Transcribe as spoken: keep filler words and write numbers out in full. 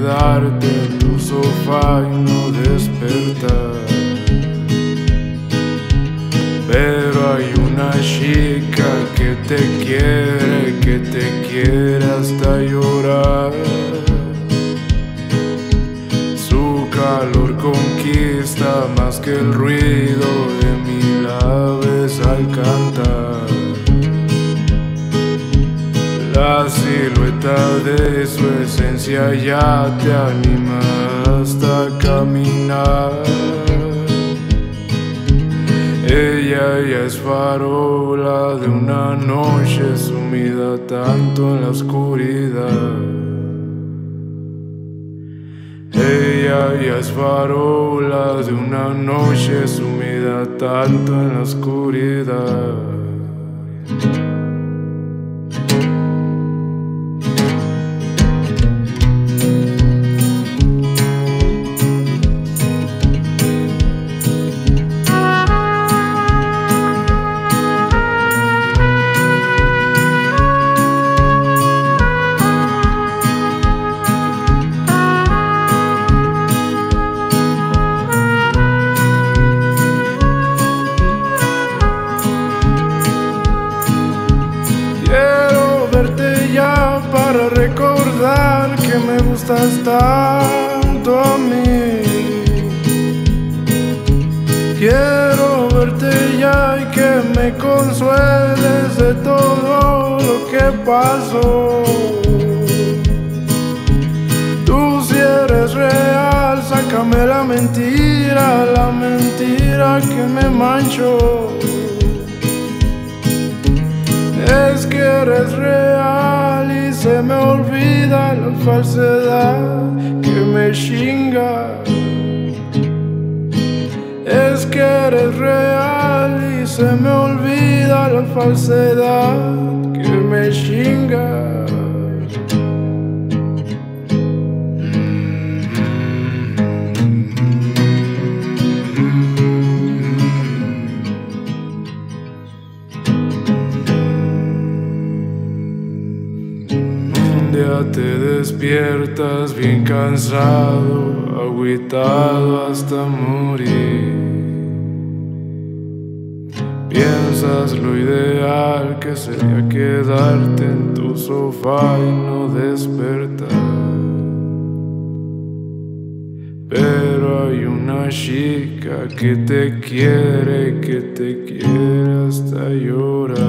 quedarte en tu sofá y no despertar. Pero hay una chica que te quiere, que te quiere hasta llorar. Su calor conquista más que el ruido de mil aves al cantar. La silueta de su esencia ya te anima hasta caminar. Ella ya es farola de una noche sumida tanto en la oscuridad. Ella ya es farola de una noche sumida tanto en la oscuridad. Para recordar que me gustas tanto a mí. Quiero verte ya y que me consueles de todo lo que pasó. Tú si eres real, sácame la mentira, la mentira que me manchó. Es que eres real y se me olvida la falsedad que me chinga. Es que eres real y se me olvida la falsedad que me chinga. Te despiertas bien cansado, agüitado hasta morir. Piensas lo ideal que sería quedarte en tu sofá y no despertar. Pero hay una chica que te quiere, que te quiere hasta llorar.